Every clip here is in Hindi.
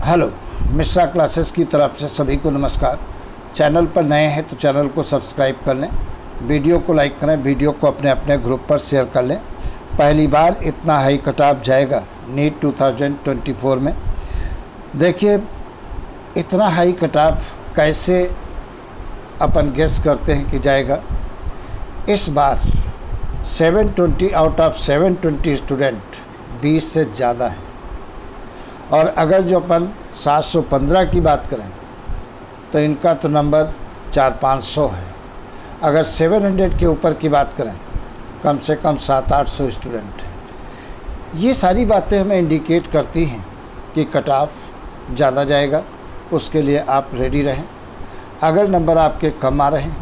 हेलो, मिश्रा क्लासेस की तरफ से सभी को नमस्कार। चैनल पर नए हैं तो चैनल को सब्सक्राइब कर लें, वीडियो को लाइक करें, वीडियो को अपने अपने ग्रुप पर शेयर कर लें। पहली बार इतना हाई कट ऑफ जाएगा नीट 2024 में। देखिए, इतना हाई कट ऑफ कैसे अपन गेस करते हैं कि जाएगा। इस बार 720 आउट ऑफ 720 स्टूडेंट 20 से ज़्यादा हैं। और अगर जो अपन 715 की बात करें तो इनका तो नंबर 400-500 है। अगर 700 के ऊपर की बात करें, कम से कम 700-800 स्टूडेंट हैं। ये सारी बातें हमें इंडिकेट करती हैं कि कट ऑफ ज़्यादा जाएगा। उसके लिए आप रेडी रहें। अगर नंबर आपके कम आ रहे हैं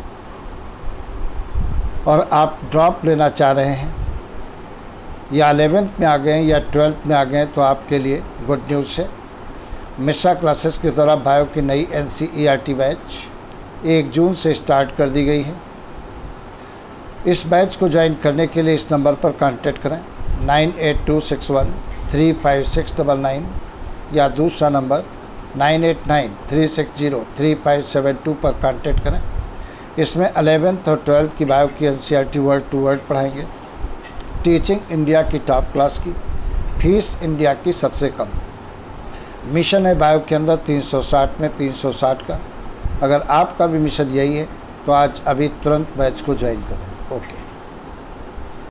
और आप ड्रॉप लेना चाह रहे हैं, या 11th में आ गए या 12th में आ गए, तो आपके लिए गुड न्यूज़ है। मिश्रा क्लासेस के द्वारा बायो की नई NCERT बैच 1 जून से स्टार्ट कर दी गई है। इस बैच को ज्वाइन करने के लिए इस नंबर पर कांटेक्ट करें 9826135699 या दूसरा नंबर 9893603572 पर कांटेक्ट करें। इसमें 11th और 12th की बायो की NCERT वर्ड टू वर्ड पढ़ाएंगे। टीचिंग इंडिया की टॉप क्लास की, फीस इंडिया की सबसे कम। मिशन है बायो के अंदर 360 में 360 का। अगर आपका भी मिशन यही है तो आज अभी तुरंत बैच को ज्वाइन करें। ओके।